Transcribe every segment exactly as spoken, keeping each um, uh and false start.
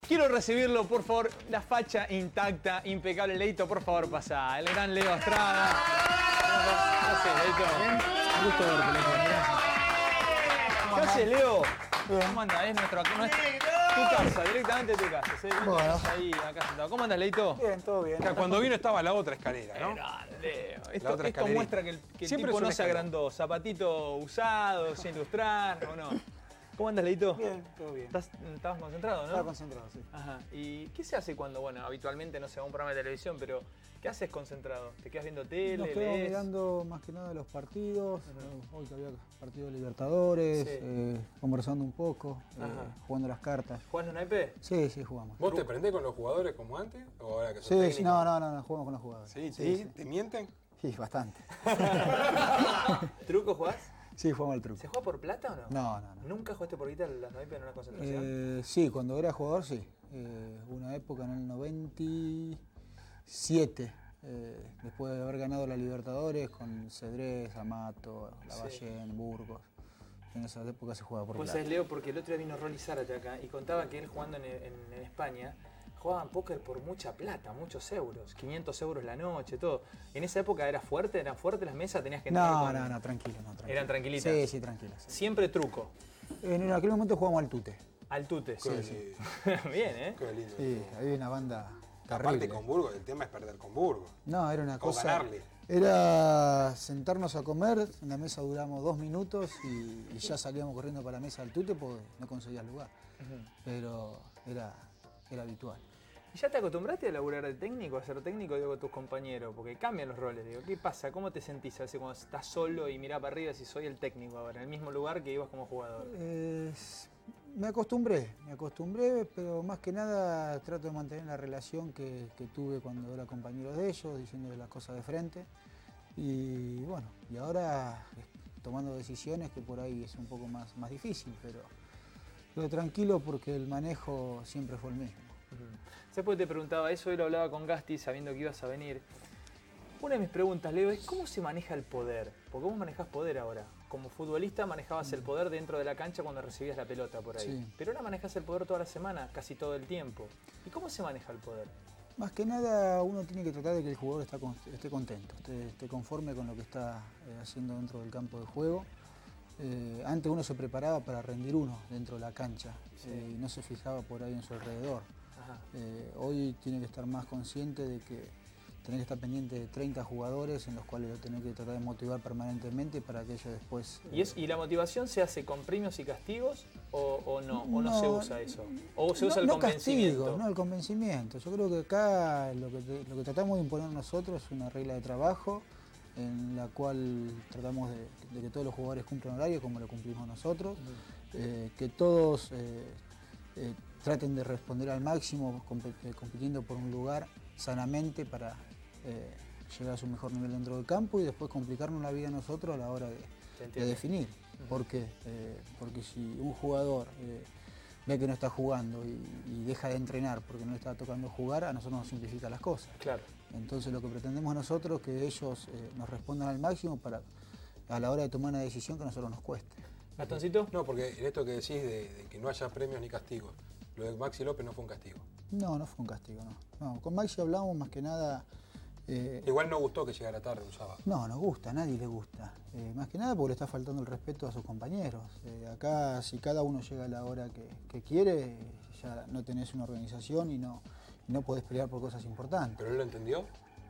Quiero recibirlo, por favor, la facha intacta, impecable. Leito, por favor, pasá. El gran Leo Estrada. ¿Qué haces, Leito? Bien. Un gusto verte, Leito. Gracias. ¿Qué haces, Leo? Bien. ¿Cómo andás? Es nuestro, nuestro, tu casa, directamente tu casa. ¿Sí? Bueno. Ahí, acá sentado. ¿Cómo andás, Leito? Bien, todo bien. O sea, cuando vino estaba la otra escalera, ¿no? Grande, Leo. Esto, La otra esto escalerita. muestra que el, que el Siempre tipo es no un se escalón. agrandó. Zapatito usado, sin ilustrar, ¿o no? ¿Cómo andas, Leito? Bien, todo bien. ¿Estás, estabas concentrado, no? Estaba concentrado, sí. Ajá. ¿Y qué se hace cuando, bueno, habitualmente no se va a un programa de televisión, pero ¿qué haces concentrado? ¿Te quedas viendo tele? Nos quedamos lees? mirando más que nada los partidos. Hoy que había partido de Libertadores, Sí. eh, conversando un poco, eh, Ajá. jugando las cartas. ¿Jugás los naipes? Sí, sí, jugamos. ¿Vos te prendés con los jugadores como antes? ¿O ahora que sos Sí, técnico? sí, no, no, no, no, jugamos con los jugadores. ¿Sí? sí, ¿Sí? ¿Te mienten? sí, bastante. ¿Truco jugás? Sí, jugamos al truco. ¿Se juega por plata o no? No, no, no. ¿Nunca jugaste por guita los naipes en una concentración? Eh, sí, cuando era jugador sí. Eh, una época en el noventa y siete, eh, después de haber ganado la Libertadores con Cedrés, Amato, Lavallén, Burgos. En esa época se jugaba por Pues plata. es Leo, porque el otro día vino Rolly Zárate acá y contaba que él jugando en, en- en España jugaban póker por mucha plata, muchos euros, quinientos euros la noche, todo. ¿En esa época era fuerte? ¿Eran fuertes las mesas? ¿Tenías que entrar No, con- no, no, tranquilo, no, tranquilo. ¿Eran tranquilitas? Sí, sí, tranquilas. sí. Siempre truco. En aquel momento jugamos al tute. Al tute. Qué Sí, lindo. Bien, ¿eh? Qué lindo. Sí, había una banda Aparte terrible. con Burgos, el tema es perder con Burgos. No, era una O cosa. ganarle. Era sentarnos a comer, en la mesa duramos dos minutos y, y ya salíamos corriendo para la mesa del tute porque no conseguías lugar. Pero era, era habitual. ¿Y ya te acostumbraste a laburar de técnico, a ser técnico, digo, con tus compañeros? Porque cambian los roles, digo. ¿Qué pasa? ¿Cómo te sentís a veces cuando estás solo y mirás para arriba si soy el técnico ahora, en el mismo lugar que ibas como jugador? Eh, me acostumbré, me acostumbré, pero más que nada trato de mantener la relación que, que tuve cuando era compañero de ellos, diciéndoles las cosas de frente. Y bueno, y ahora eh, tomando decisiones que por ahí es un poco más, más difícil, pero, pero tranquilo porque el manejo siempre fue el mismo. ¿Sabes por qué te preguntaba eso? Hoy lo hablaba con Gasti sabiendo que ibas a venir. Una de mis preguntas, Leo, es ¿cómo se maneja el poder? Porque vos manejás poder ahora. Como futbolista manejabas el poder dentro de la cancha cuando recibías la pelota por ahí. Sí. Pero ahora manejas el poder toda la semana, casi todo el tiempo. ¿Y cómo se maneja el poder? Más que nada uno tiene que tratar de que el jugador está con- esté contento, esté, esté conforme con lo que está eh, haciendo dentro del campo de juego. Eh, antes uno se preparaba para rendir uno dentro de la cancha Sí. eh, y no se fijaba por ahí en su alrededor. Ajá. Eh, hoy tiene que estar más consciente de que tenés que estar pendiente de treinta jugadores en los cuales lo tenés que tratar de motivar permanentemente para que ellos después... ¿Y, es, ¿Y la motivación se hace con premios y castigos o, o no? ¿O no, No, se usa eso? ¿O se usa no, el no convencimiento? castigo, no, el convencimiento. Yo creo que acá lo que, te- lo que tratamos de imponer nosotros es una regla de trabajo en la cual tratamos de, de que todos los jugadores cumplan horario como lo cumplimos nosotros, eh, que todos eh, eh, traten de responder al máximo compe- eh, compitiendo por un lugar sanamente para eh, llegar a su mejor nivel dentro del campo y después complicarnos la vida a nosotros a la hora de, Te de entiendo. definir. ¿Por qué? Eh, porque si un jugador eh, ve que no está jugando y, y deja de entrenar porque no le está tocando jugar, a nosotros nos simplifica las cosas. Claro. Entonces lo que pretendemos nosotros es que ellos eh, nos respondan al máximo para a la hora de tomar una decisión que a nosotros nos cueste. ¿Gastoncito? No, porque en esto que decís de, de que no haya premios ni castigos, lo de Maxi López no fue un castigo. No, no fue un castigo, no. No, con Maxi hablamos más que nada... eh, Igual no gustó que llegara tarde un sábado. No, nos gusta, a nadie le gusta. Eh, más que nada porque le está faltando el respeto a sus compañeros. Eh, acá, si cada uno llega a la hora que, que quiere, eh, ya no tenés una organización y no, y no podés pelear por cosas importantes. ¿Pero él lo entendió?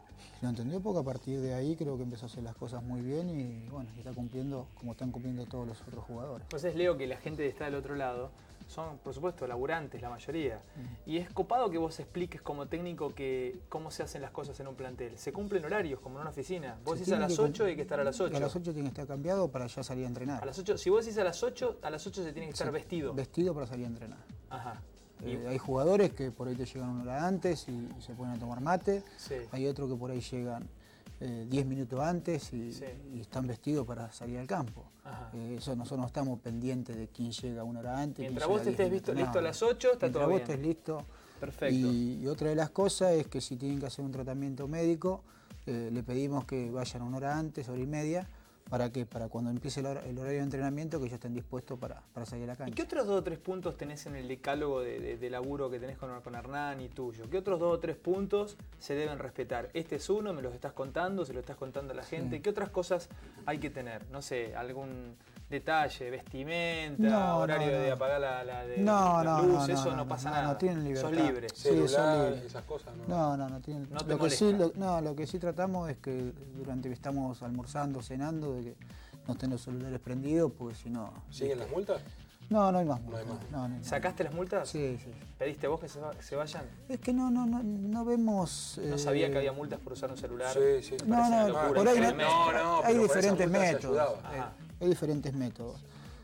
Lo entendió porque a partir de ahí creo que empezó a hacer las cosas muy bien y bueno, y está cumpliendo como están cumpliendo todos los otros jugadores. Pues es Leo que la gente que está del otro lado son, por supuesto, laburantes, la mayoría. Y es copado que vos expliques como técnico que cómo se hacen las cosas en un plantel. Se cumplen horarios, como en una oficina. Vos Se decís a tiene las que cum- ocho hay que estar a las ocho. A las ocho tiene que estar cambiado para ya salir a entrenar. A las ocho, si vos decís a las ocho, a las ocho se tiene que estar Sí, vestido. Vestido para salir a entrenar. Ajá. Y- Eh, hay jugadores que por ahí te llegan una hora antes y, y se ponen a tomar mate. Sí. Hay otros que por ahí llegan eh, diez minutos antes y, Sí. y están vestidos para salir al campo. Ajá. Eh, eso nosotros no estamos pendientes de quién llega una hora antes. Mientras quién vos llega estés diez visto- minutos. listo a las ocho, está Mientras todo vos bien. estés listo. Perfecto. Y, y otra de las cosas es que si tienen que hacer un tratamiento médico, eh, le pedimos que vayan una hora antes, hora y media, ¿Para qué? Para cuando empiece el, hor el horario de entrenamiento que ellos estén dispuestos para, para salir a la cancha. ¿Y qué otros dos o tres puntos tenés en el decálogo de, de, de laburo que tenés con, con Hernán y tuyo? ¿Qué otros dos o tres puntos se deben respetar? Este es uno, me los estás contando, se lo estás contando a la gente. Sí. ¿Qué otras cosas hay que tener? No sé, algún detalle, vestimenta, no, horario no, no. de apagar la, la de no, la no, luz, no, eso no, no, no pasa no, nada. No tienen libertad. Sos libre. Sí, Celular, sos libre. esas cosas, ¿no? No, no, no tienen. No te lo que sí, molesta. lo, no, lo que sí tratamos es que durante que estamos almorzando, cenando, de que no estén los celulares prendidos, porque si no... ¿Siguen las multas? No, no hay más multas. No hay más. No, no hay más. ¿Sacaste las multas? Sí, sí. ¿Pediste vos que se, va, que se vayan? Es que no, no, no, no vemos... No eh, sabía que había multas por usar un celular. Sí, sí. Me No, parece no, una locura. por ahí no, No, no, hay pero por esa diferentes multa se métodos. ayudaba. Ajá. Hay diferentes métodos.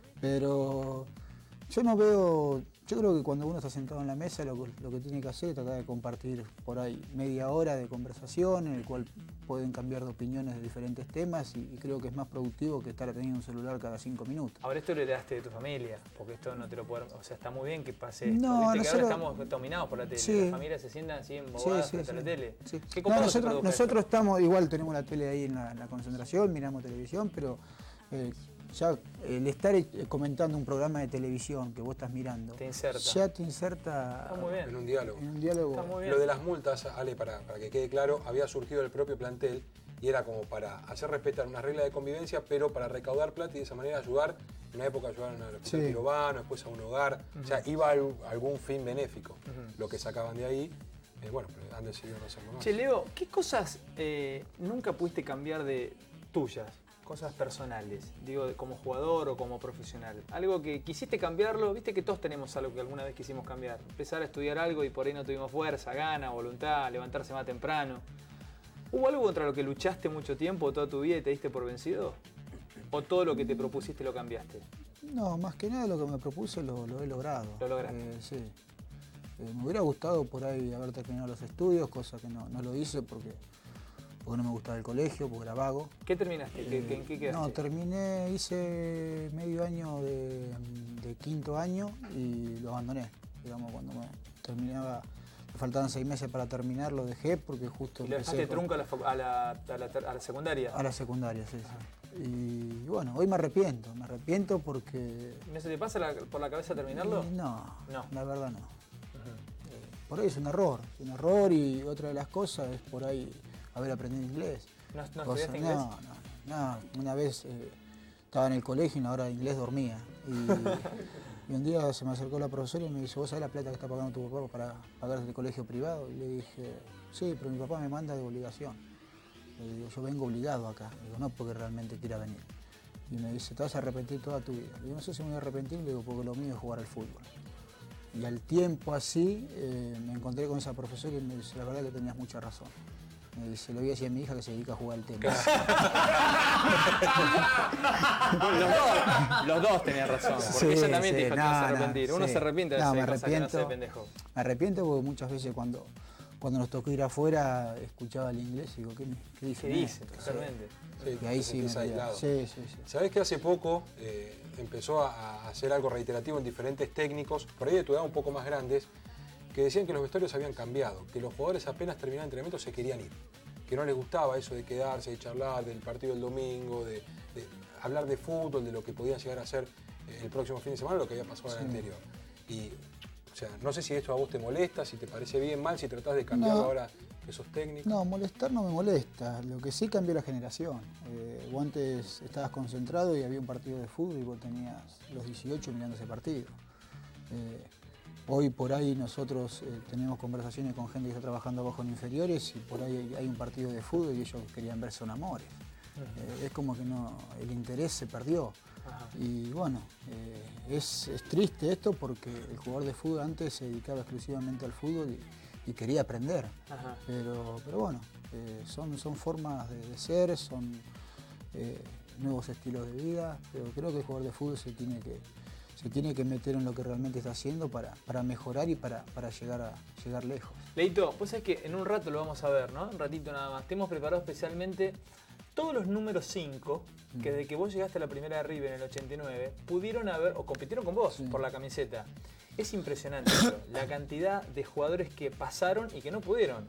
Pero yo no veo... Yo creo que cuando uno está sentado en la mesa lo, lo que tiene que hacer es tratar de compartir por ahí media hora de conversación en el cual pueden cambiar de opiniones de diferentes temas y, y creo que es más productivo que estar teniendo un celular cada cinco minutos. Ahora esto lo heredaste de tu familia, porque esto no te lo puedo... O sea, está muy bien que pase esto. No, Viste que nosotros- ahora estamos dominados por la tele. Sí. Las familias se sientan así embobadas frente a la tele. sí. ¿Qué No, copado se nosotros, produjo nosotros esto? estamos, igual tenemos la tele ahí en la, en la concentración, miramos televisión, pero eh, ya el estar eh, comentando un programa de televisión que vos estás mirando, Te inserta. ya te inserta Está muy bien. En un diálogo. en un diálogo. Está muy bien. Lo de las multas, Ale, para, para que quede claro, había surgido del propio plantel y era como para hacer respetar una regla de convivencia, pero para recaudar plata y de esa manera ayudar. En una época ayudaron al hospital Sí. Pirobano, después a un hogar. O sea, iba a al- algún fin benéfico. Ujú. Lo que sacaban de ahí, eh, bueno, pero han decidido no hacerlo más. Che, Leo, ¿qué cosas eh, nunca pudiste cambiar de tuyas? Cosas personales, digo, de- como jugador o como profesional. Algo que quisiste cambiarlo, viste que todos tenemos algo que alguna vez quisimos cambiar. Empezar a estudiar algo y por ahí no tuvimos fuerza, gana, voluntad, levantarse más temprano. ¿Hubo algo contra lo que luchaste mucho tiempo, toda tu vida y te diste por vencido? ¿O todo lo que te propusiste lo cambiaste? No, más que nada lo que me propuse lo, lo he logrado. Lo lograste. Eh, sí. Eh, me hubiera gustado por ahí haber terminado los estudios, cosa que no, no lo hice porque, porque no me gustaba el colegio, porque era vago. ¿Qué terminaste? ¿Qué, qué- ¿En qué quedaste? No, terminé, hice medio año de, de quinto año y lo abandoné. Digamos, cuando me terminaba, me faltaban seis meses para terminar, lo dejé porque justo ¿Y ¿Le dejaste con- trunco a la, fac- a la, a la ter- a la secundaria? a la secundaria, sí, sí. Y bueno, hoy me arrepiento, me arrepiento porque... ¿No se te pasa la- por la cabeza terminarlo? No, No. la verdad no. Ujú. Por ahí es un error, es un error y otra de las cosas es por ahí haber aprendido inglés. ¿No, no Cosa- estudiaste inglés? No, no, no. Una vez eh, estaba en el colegio y en la hora de inglés dormía. Y, y un día se me acercó la profesora y me dice, ¿vos sabés la plata que está pagando tu papá para pagar el colegio privado? Y le dije, sí, pero mi papá me manda de obligación. Le digo, yo vengo obligado acá. Le digo, no porque realmente quiera venir. Y me dice, te vas a arrepentir toda tu vida. Le digo, no sé si me voy a arrepentir, le digo, porque lo mío es jugar al fútbol. Y al tiempo así eh, me encontré con esa profesora y me dice, la verdad que tenías mucha razón. Me dice, le voy a decir a mi hija que se dedica a jugar al tenis. Bueno, los, dos, los dos tenían razón, porque Sí, ella también sí, te dijo que no, no se no, arrepentir. Uno sí. se arrepiente de No, hacer me cosas que no hace de arrepiento. pendejo. Me arrepiento porque muchas veces cuando, cuando nos tocó ir afuera escuchaba el inglés y digo, ¿qué, qué ¿Qué dicen? dice? esto? Totalmente. Sí, Y ahí te sí me sentís quedaba. aislado. Sí, sí, sí. Sabés que hace poco eh, empezó a, a hacer algo reiterativo en diferentes técnicos, por ahí de tu edad un poco más grandes, que decían que los vestuarios habían cambiado, que los jugadores apenas terminaban el entrenamiento se querían ir, que no les gustaba eso de quedarse, de charlar del partido del domingo, de, de hablar de fútbol, de lo que podían llegar a ser eh, el próximo fin de semana, lo que había pasado en el Sí. anterior. Y, o sea, no sé si esto a vos te molesta, si te parece bien, mal, si tratás de cambiarlo No. ahora que sos técnico. No, molestar no me molesta. Lo que sí cambió la generación. Eh, vos antes estabas concentrado y había un partido de fútbol y vos tenías los dieciocho mirando ese partido. Eh, hoy por ahí nosotros eh, tenemos conversaciones con gente que está trabajando abajo en inferiores y por ahí hay, hay un partido de fútbol y ellos querían ver Son Amores. Eh, es como que no, el interés se perdió. Ajá. Y bueno, eh, es, es triste esto porque el jugador de fútbol antes se dedicaba exclusivamente al fútbol y, y quería aprender. Ajá. Pero, pero bueno, eh, son, son formas de, de ser, son eh, nuevos estilos de vida, pero creo que el jugador de fútbol se tiene que, se tiene que meter en lo que realmente está haciendo para, para mejorar y para, para llegar, a, llegar lejos. Leito, vos sabés que en un rato lo vamos a ver, ¿no? Un ratito nada más. Te hemos preparado especialmente todos los números cinco que desde que vos llegaste a la primera de River en el ochenta y nueve pudieron haber o compitieron con vos Sí. por la camiseta. Es impresionante eso, la cantidad de jugadores que pasaron y que no pudieron.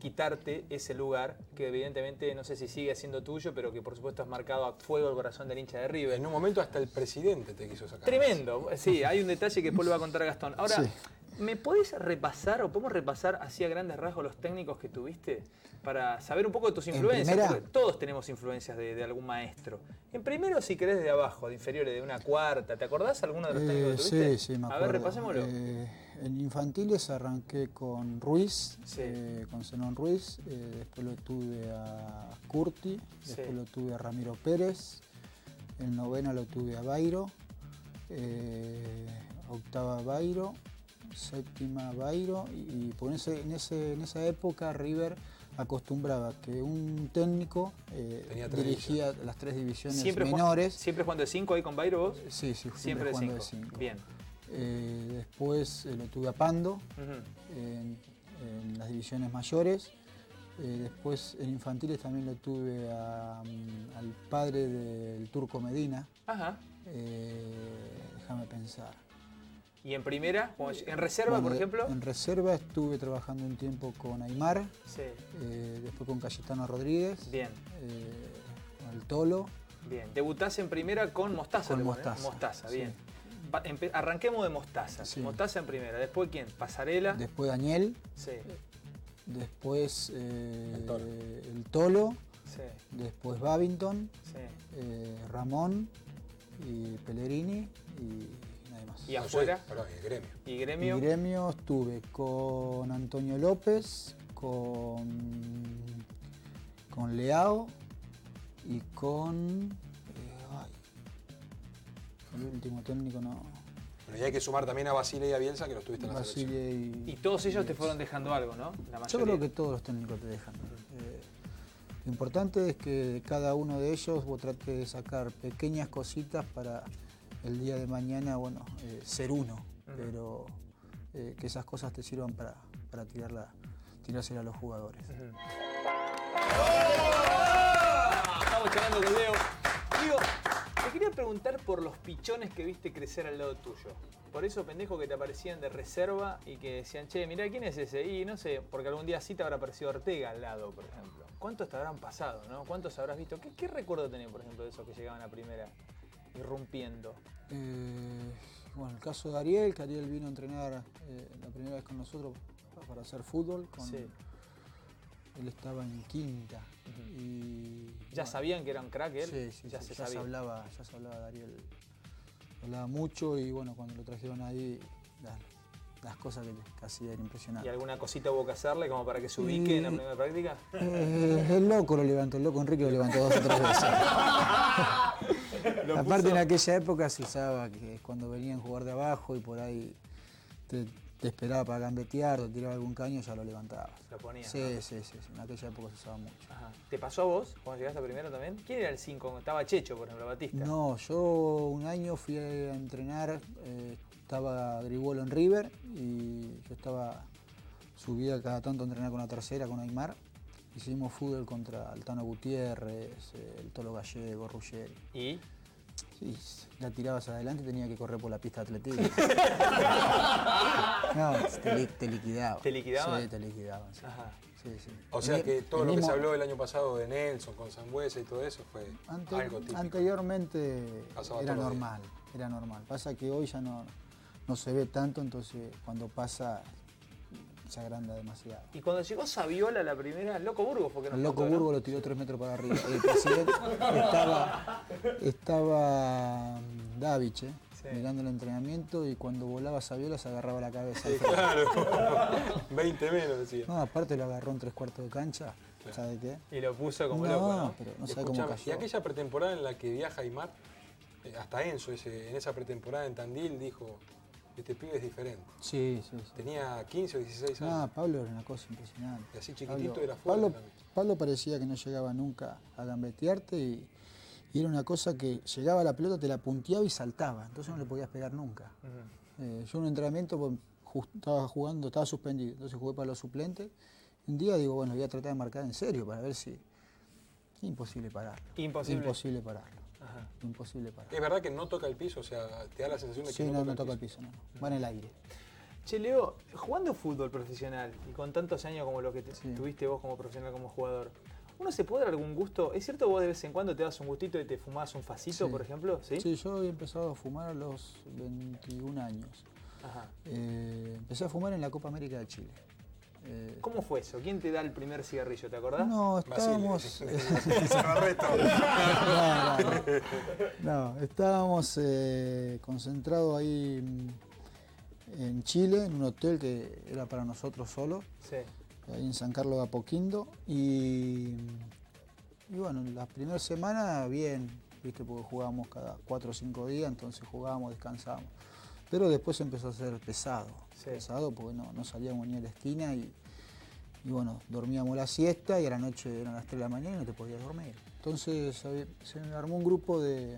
quitarte ese lugar que evidentemente no sé si sigue siendo tuyo, pero que por supuesto has marcado a fuego el corazón del hincha de River. En un momento hasta el presidente te quiso sacar. Tremendo, sí, hay un detalle que después le va a contar Gastón. Ahora, Sí. ¿me podés repasar o podemos repasar así a grandes rasgos los técnicos que tuviste para saber un poco de tus ¿En influencias? primera? Porque todos tenemos influencias de, de algún maestro. En primero, si querés, de abajo, de inferiores, de una cuarta. ¿Te acordás alguno de los técnicos Eh, que tuviste? sí, sí, me A acuerdo. ver, repasémoslo. Eh, en infantiles arranqué con Ruiz, Sí. eh, con Zenón Ruiz, eh, después lo tuve a Curti, después Sí. lo tuve a Ramiro Pérez, en novena lo tuve a Bairo, eh, octava Bairo, séptima Bairo, y, y por ese, en, ese, en esa época River acostumbraba que un técnico eh, Tenía tres dirigía las tres divisiones ¿Siempre, menores. jugando, ¿Siempre jugando de cinco ahí con Bairo vos? Sí, sí, Siempre siempre de jugando cinco. de cinco. Bien. Eh, después eh, lo tuve a Pando Ujú. en, en las divisiones mayores. Eh, después en infantiles también lo tuve a, mm, al padre del Turco Medina. Ajá. Eh, déjame pensar. ¿Y en primera? Como ¿En reserva, Bueno, por de- ejemplo? En reserva estuve trabajando un tiempo con Aymar, Sí. eh, después con Cayetano Rodríguez, Bien. eh, con el Tolo. Bien. Debutás en primera con Mostaza. Con le ponen, ¿eh? Mostaza, Mostaza, sí. bien. Pa- empe- arranquemos de Mostaza. Sí. Mostaza en primera. Después, ¿quién? Pasarela. Después Daniel, Sí. después eh, El Tolo. el Tolo, Sí. después Babington, Sí. eh, Ramón y Pellegrini y nadie más. ¿Y No sé, afuera? perdón, y el gremio. ¿Y Y gremio? gremio estuve con Antonio López, con, con Leao y con... eh, ay, el último técnico no... Bueno, y hay que sumar también a Basile y a Bielsa, que los tuviste en la selección. Basile y... Y todos ellos te fueron dejando algo, ¿no? La Yo mayoría. creo que todos los técnicos te dejan. Eh, lo importante es que de cada uno de ellos vos trates de sacar pequeñas cositas para el día de mañana, bueno, eh, ser uno, pero eh, que esas cosas te sirvan para, para tirarla, tirársela a los jugadores. Ujú. Estamos charlando con Leo. Digo, te quería preguntar por los pichones que viste crecer al lado tuyo. Por eso, pendejo, que te aparecían de reserva y que decían, che, mirá, ¿quién es ese? Y no sé, porque algún día sí te habrá aparecido Ortega al lado, por ejemplo. ¿Cuántos te habrán pasado, no? ¿Cuántos habrás visto? ¿Qué, qué recuerdo tenés, por ejemplo, de esos que llegaban a primera, irrumpiendo? Eh, bueno, el caso de Ariel, que Ariel vino a entrenar eh, la primera vez con nosotros para hacer fútbol. Con, Sí. Él estaba en quinta. Y, ¿Ya bueno, sabían que era un crack él? Sí, sí, ya sí, se ya, se sabía. hablaba, ya se hablaba de Ariel. Hablaba mucho y bueno, cuando lo trajeron ahí, las, las cosas que, que hacía eran ¿Y impresionantes. alguna cosita hubo que hacerle como para que se ubique en la Y- primera práctica? Eh, el loco lo levantó, el loco Enrique lo levantó dos o tres veces. Lo Aparte puso- en aquella época se usaba que cuando venían a jugar de abajo y por ahí te, te esperaba para gambetear o tiraba algún caño, ya lo levantabas. Lo ponía, Sí, ¿no? sí, sí, sí, en aquella época se usaba mucho. Ajá. ¿Te pasó a vos cuando llegaste primero también? ¿Quién era el cinco? Estaba Checho, por ejemplo, Batista. No, yo un año fui a entrenar, eh, estaba Gribolo en River y yo estaba subida cada tanto a entrenar con la tercera, con Aymar. Hicimos fútbol contra Altano Gutiérrez, eh, el Tolo Gallego, Ruggeri. ¿Y? Sí, la tirabas adelante y tenía que correr por la pista de atletismo. No, te, li- te liquidaban. ¿Te liquidaban? Sí, te liquidaban. Sí, Ajá. sí, sí. O sea El- que todo el lo que mismo- se habló el año pasado de Nelson con Sangüesa y todo eso fue Ante- algo típico. Anteriormente Pasaba era todos los normal, era normal. Pasa que hoy ya no, no se ve tanto, entonces cuando pasa se agranda demasiado. Y cuando llegó Saviola la primera, Loco Burgos, porque nos El loco contó, ¿no? Burgo lo tiró tres metros para arriba. El presidente estaba, estaba mm, Daviche Sí. mirando el entrenamiento y cuando volaba Saviola se agarraba la cabeza. Sí, claro. veinte menos decía. No, aparte lo agarró en tres cuartos de cancha. ¿Sabe qué? Y lo puso como No, loco, ¿no? pero no sabe cómo Escuchame, cayó. y aquella pretemporada en la que viaja Aymar, eh, hasta Enzo, ese, en esa pretemporada en Tandil, dijo, este pibe es diferente. Sí, sí, sí. Tenía quince o dieciséis años. No, Pablo era una cosa impresionante. Y así chiquitito Pablo, era fuerte Pablo, también. Pablo parecía que no llegaba nunca a gambetearte y, y era una cosa que llegaba la pelota, te la punteaba y saltaba, entonces no le podías pegar nunca. Ujú. Eh, yo en un entrenamiento pues, ju- estaba jugando, estaba suspendido, entonces jugué para los suplentes. Un día digo, bueno, voy a tratar de marcar en serio para ver si... Imposible pararlo. Imposible. Imposible pararlo. Ajá. Imposible pararlo. Es verdad que no toca el piso, o sea, te da la sensación de que Sí, no, no, toca, no toca el el piso. piso, no, no. Va en el aire. Che, Leo, jugando fútbol profesional y con tantos años como lo que te, Sí. tuviste vos como profesional, como jugador, ¿uno se puede dar algún gusto? ¿Es cierto vos de vez en cuando te das un gustito y te fumás un facito, Sí. por ejemplo? Sí. Sí, yo he empezado a fumar a los veintiún años. Ajá. Eh, empecé a fumar en la Copa América de Chile. Eh, ¿Cómo fue eso? ¿Quién te da el primer cigarrillo? ¿Te acordás? No, Basile. estábamos... Se lo arresto. no, no, no. No, estábamos eh, concentrados ahí mm, en Chile, en un hotel que era para nosotros solo, Sí. ahí en San Carlos de Apoquindo. Y, y bueno, las primeras semanas bien, viste, porque jugábamos cada cuatro o cinco días, entonces jugábamos, descansábamos. Pero después empezó a ser pesado, Sí. pesado porque no, no salíamos ni a la esquina y, y bueno, dormíamos la siesta y a la noche eran las tres de la mañana y no te podías dormir. Entonces había- se me armó un grupo de,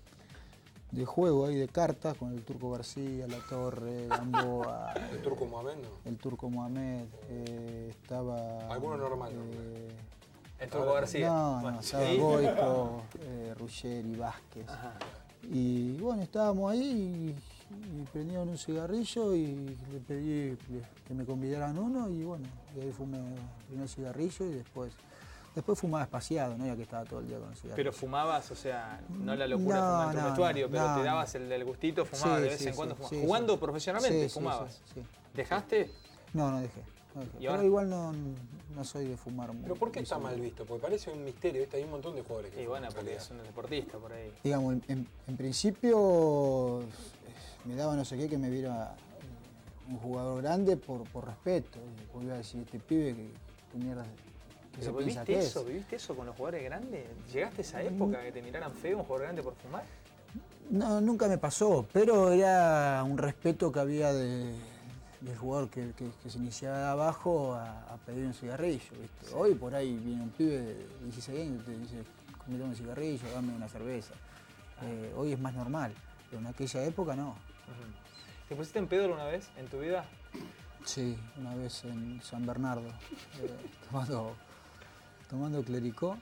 de juego ahí, de cartas, con el Turco García, La Torre, Gamboa, El Turco Mohamed, ¿no? el Turco Mohamed, eh, estaba... Alguno normal, ¿no? eh, El Turco García. no, Bueno, no, estaba ¿sí? Goico, eh, Ruggeri, Vázquez. Ajá. Y bueno, estábamos ahí y, y prendieron un cigarrillo y le pedí que me convidaran uno y bueno, y ahí fumé el primer cigarrillo y después, después fumaba espaciado, no ya que estaba todo el día con el cigarrillo. Pero fumabas, o sea, no la locura No, de fumar en tu no, vestuario, no, pero no, te no. dabas el del gustito, fumabas Sí, de vez sí, en cuando. sí, fumabas. sí, Jugando sí. profesionalmente Sí, sí, fumabas. sí, sí. ¿Dejaste? No, no dejé. No dejé. ¿Y Pero ahora? igual no, no soy de fumar mucho. Pero ¿por qué está mal visto? Porque parece un misterio, ¿viste? Hay un montón de jugadores que Y fuman, bueno, en porque realidad. es un deportista por ahí. Digamos, en, en- en principio eh, me daba no sé qué que me viera eh, un jugador grande por, por respeto. Porque iba a decir, este pibe que, que mierda, que se ¿Pero piensa viviste que eso? es. ¿Viviste eso con los jugadores grandes? ¿Llegaste a esa época que te miraran feo un jugador grande por fumar? No, nunca me pasó, pero era un respeto que había de, del jugador que, que- que se iniciaba de abajo a, a pedir un cigarrillo. ¿viste? Hoy por ahí viene un pibe de dieciséis años y te dice, comete un cigarrillo, dame una cerveza. Eh, hoy es más normal, pero en aquella época no. ¿Te pusiste en pedo alguna vez en tu vida? Sí, una vez en San Bernardo, eh, tomando, tomando clericó.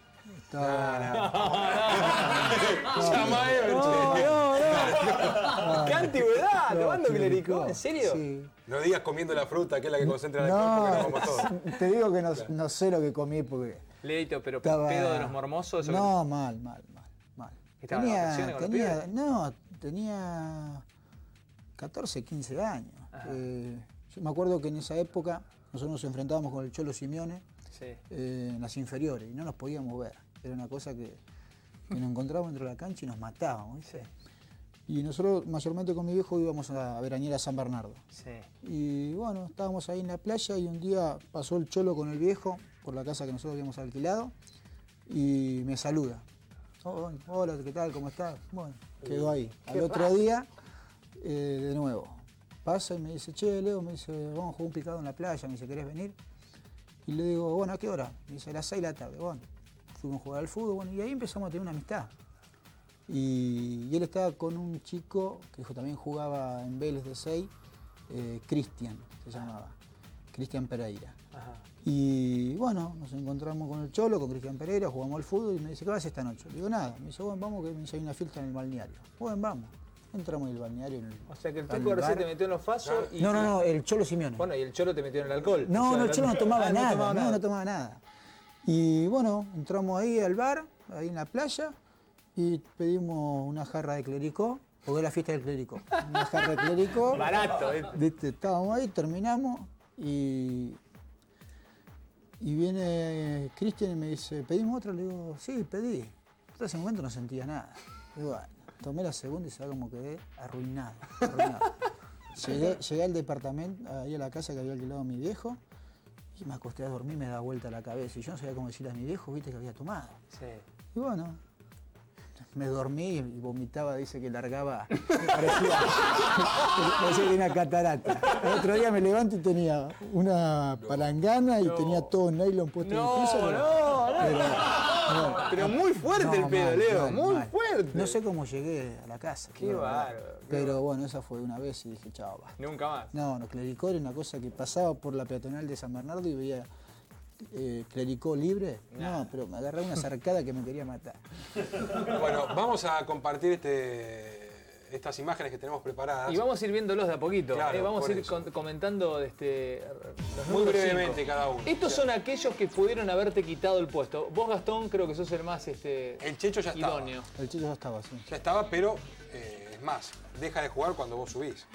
Estaba... No, no, no. ¡Qué antigüedad! No, ¿Tomando clericó, clericó? ¿En serio? Sí. No digas comiendo la fruta, que es la que concentra el alcohol, porque nos No, vamos todos. te digo que no, no sé lo que comí porque Leito, pero estaba... pedo de los mormosos. Eso No, mal, mal, mal, mal. ¿Estaba de vacaciones con los tenía, pibes? no, tenía catorce, quince años. Ajá. Eh, yo me acuerdo que en esa época nosotros nos enfrentábamos con el Cholo Simeone Sí. eh, en las inferiores y no nos podíamos ver. Era una cosa que, que nos encontrábamos dentro de la cancha y nos matábamos, ¿viste? Y nosotros mayormente con mi viejo íbamos a veranear a San Bernardo. Sí. Y bueno, estábamos ahí en la playa y un día pasó el Cholo con el viejo por la casa que nosotros habíamos alquilado y me saluda. Oh, hola, ¿qué tal? ¿Cómo estás? Bueno, quedó ahí. Al otro día, eh, de nuevo, pasa y me dice, che, Leo, me dice, vamos a jugar un picado en la playa, me dice, ¿querés venir? Y le digo, bueno, ¿a qué hora? Me dice, a las seis de la tarde. Bueno, fuimos a jugar al fútbol, bueno, y ahí empezamos a tener una amistad. Y, y él estaba con un chico que también jugaba en Vélez de seis, eh, Cristian, se llamaba, Cristian Pereira. Ajá. Y bueno, nos encontramos con el Cholo, con Cristian Pereira, jugamos al fútbol y me dice, ¿qué vas esta noche? Le digo, nada. Me dice, bueno, vamos, que me dice, hay una fiesta en el balneario. Bueno, vamos. Entramos en el balneario. En el, O sea que el al Turco García bar. te metió en los fasos y... No, no, no, el Cholo Simeone. Bueno, y el Cholo te metió en el alcohol. No, O sea, no, el Cholo no tomaba Ah, nada, no, tomaba no tomaba nada. Y bueno, entramos ahí al bar, ahí en la playa, y pedimos una jarra de clericó, porque es la fiesta del clericó. Una jarra de clericó. Barato, ¿viste? Viste, estábamos ahí, terminamos, y, y viene Cristian y me dice, ¿pedimos otra? Le digo, sí, pedí. Hasta ese momento no sentía nada. Y bueno, tomé la segunda y se como quedé arruinado. arruinado. Llegué, llegué al departamento, ahí a la casa que había alquilado mi viejo, y me acosté a dormir, me da vuelta la cabeza. Y yo no sabía cómo decirle a mi viejo, viste, que había tomado. Sí. Y bueno, me dormí y vomitaba, dice que largaba, parecía, parecía que tenía catarata. El otro día me levanto y tenía una palangana y No. tenía todo nylon puesto No, en el piso. no, no. Pero, no, Pero muy fuerte no, el pedo, mal, Leo, mal, muy mal. fuerte. No sé cómo llegué a la casa. Qué la verdad. bárbaro, qué Pero bueno, esa fue una vez y dije, chao, va. Nunca más. No, no, clericó era una cosa que pasaba por la peatonal de San Bernardo y veía eh, clericó libre. Nah. No, pero me agarraba una zarcada que me quería matar. Bueno, vamos a compartir este, estas imágenes que tenemos preparadas. Y vamos a ir viéndolos de a poquito. Claro, eh, vamos a ir eso. con, comentando este, los Muy números brevemente cinco. cada uno. Estos O sea, son aquellos que pudieron haberte quitado el puesto. Vos, Gastón, creo que sos el más este, El Checho ya estaba. idóneo. El Checho ya estaba, sí. Ya estaba, pero eh, es más, deja de jugar cuando vos subís.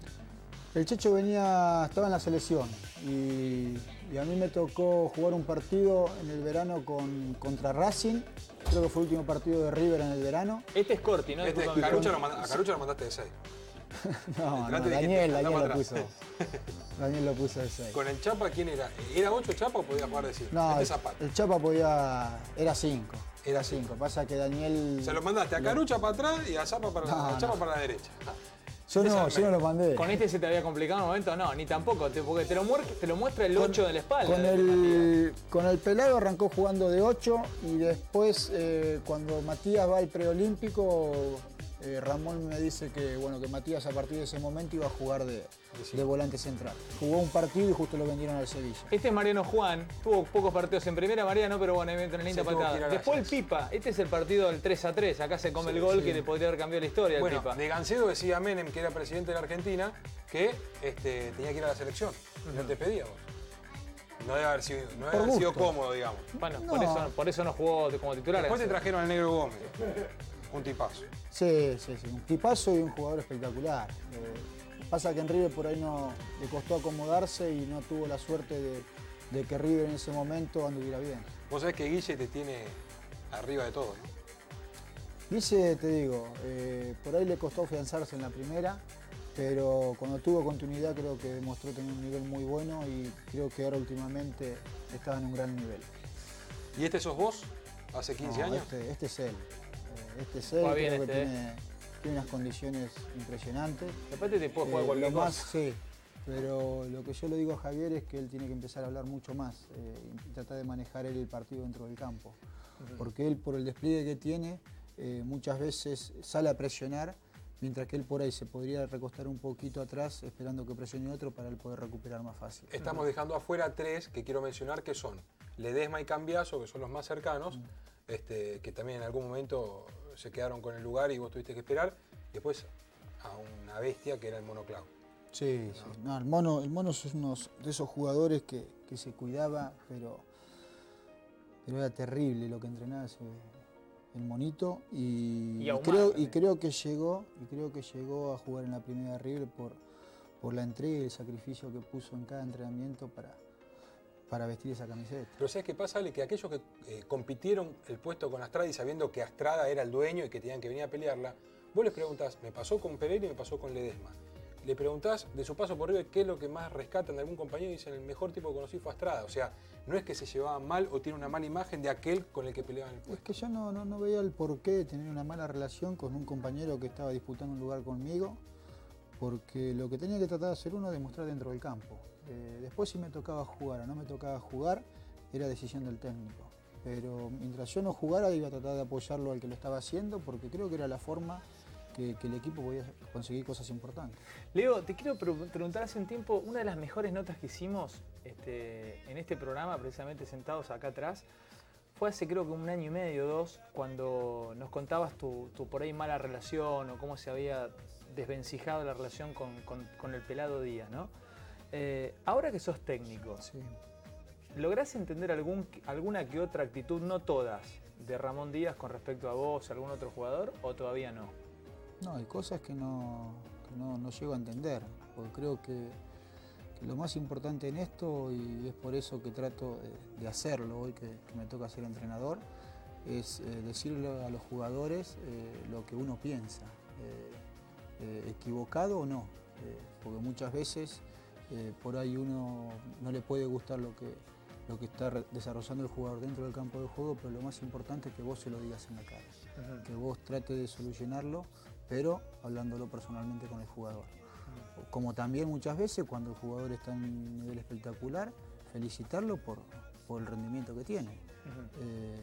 El Checho venía, estaba en la selección y, y a mí me tocó jugar un partido en el verano con, contra Racing. Creo que fue el último partido de River en el verano. Este es Corti, ¿no? Este, Disculpame. Carucha lo manda- a Carucha lo mandaste de seis. No, no, Delante dijiste, Daniel, andá Daniel para lo atrás. puso. Daniel lo puso de seis. Con el Chapa, ¿quién era? ¿Era ocho Chapa o podía jugar de cinco? No, Este el, Zapata. el Chapa podía, era cinco. Era cinco. Pasa que Daniel... Se lo mandaste a Carucha para atrás y a Zapa para, No, a Chapa no. para la derecha. Yo no, Desarme. yo no lo mandé. ¿Con este se te había complicado en un momento? No, ni tampoco, te- porque te lo, muer- te lo muestra el Con- ocho de la espalda. Con de el, con el pelado arrancó jugando de ocho y después eh, cuando Matías va al preolímpico, eh, Ramón me dice que, bueno, que Matías a partir de ese momento iba a jugar de, de volante central. Jugó un partido y justo lo vendieron al Sevilla. Este es Mariano Juan, tuvo pocos partidos en primera, Mariano, pero bueno, evidentemente una linda Se tuvo que ir patada. a Después el gracias. Pipa, este es el partido del tres a tres, acá se come Sí, el gol sí. que le podría haber cambiado la historia al Bueno, Pipa. de Gancedo decía Menem, que era presidente de la Argentina, que este, tenía que ir a la selección. No te pedía vos. No debe haber sido, no debe Por haber sido gusto. cómodo, digamos. Bueno, No. por, eso, por eso no jugó como titular. Después te trajeron al Negro Gómez. Un tipazo. Sí, sí, sí. Un tipazo y un jugador espectacular. Eh, pasa que en River por ahí no le costó acomodarse y no tuvo la suerte de, de que River en ese momento anduviera bien. Vos sabés que Guille te tiene arriba de todo, ¿no? Dice, te digo, eh, por ahí le costó afianzarse en la primera, pero cuando tuvo continuidad creo que demostró tener un nivel muy bueno y creo que ahora últimamente estaba en un gran nivel. ¿Y este sos vos? ¿Hace quince No, años? Este, este es él. Eh, Este es él, Juega bien creo este, que eh. tiene, tiene unas condiciones impresionantes. Después te puede jugar Eh, cualquier lo más, cosa. sí, pero lo que yo le digo a Javier es que él tiene que empezar a hablar mucho más eh, y tratar de manejar él el partido dentro del campo. Porque él, por el despliegue que tiene, eh, muchas veces sale a presionar, mientras que él por ahí se podría recostar un poquito atrás esperando que presione otro para él poder recuperar más fácil. Estamos dejando afuera tres que quiero mencionar que son Ledesma y Cambiaso, que son los más cercanos, Mm. este, que también en algún momento se quedaron con el lugar y vos tuviste que esperar. Y después a una bestia que era el Mono Clau. Sí, sí. No, el mono, el mono es uno de esos jugadores que, que se cuidaba, pero, pero era terrible lo que entrenaba ese, el monito y, Y y ahumado creo, y también. creo que llegó, y creo que llegó a jugar en la primera de River por, por la entrega y el sacrificio que puso en cada entrenamiento para, para vestir esa camiseta. Pero ¿sabes qué pasa, Ale? Que aquellos que eh, compitieron el puesto con Astrada y sabiendo que Astrada era el dueño y que tenían que venir a pelearla, vos les preguntás, me pasó con Pereira y me pasó con Ledesma. Le preguntás de su paso por River qué es lo que más rescatan de algún compañero y dicen el mejor tipo que conocí fue Astrada. O sea, no es que se llevaban mal o tiene una mala imagen de aquel con el que peleaban el Es puesto. que yo no, no, no veía el porqué de tener una mala relación con un compañero que estaba disputando un lugar conmigo, porque lo que tenía que tratar de hacer uno es demostrar dentro del campo. Eh, después si me tocaba jugar o no me tocaba jugar, era decisión del técnico. Pero mientras yo no jugara iba a tratar de apoyarlo al que lo estaba haciendo, porque creo que era la forma que, que el equipo podía conseguir cosas importantes. Leo, te quiero pre- preguntar hace un tiempo, una de las mejores notas que hicimos este, en este programa, precisamente sentados acá atrás, fue hace creo que un año y medio, dos, cuando nos contabas tu, tu por ahí mala relación o cómo se había desvencijado la relación con, con- con el pelado Díaz, ¿no? Eh, ahora que sos técnico, Sí. ¿lográs entender algún, alguna que otra actitud, no todas, de Ramón Díaz con respecto a vos, algún otro jugador, o todavía no? No, hay cosas que no, que no, no llego a entender, porque creo que, que lo más importante en esto, y es por eso que trato de, de hacerlo hoy que, que me toca ser entrenador, es eh, decirle a los jugadores eh, lo que uno piensa, eh, eh, equivocado o no, eh, porque muchas veces eh, por ahí uno no le puede gustar lo que, lo que está re- desarrollando el jugador dentro del campo de juego, pero lo más importante es que vos se lo digas en la cara, que vos trates de solucionarlo, pero hablándolo personalmente con el jugador. Como también muchas veces cuando el jugador está en un nivel espectacular, felicitarlo por, por el rendimiento que tiene. Eh,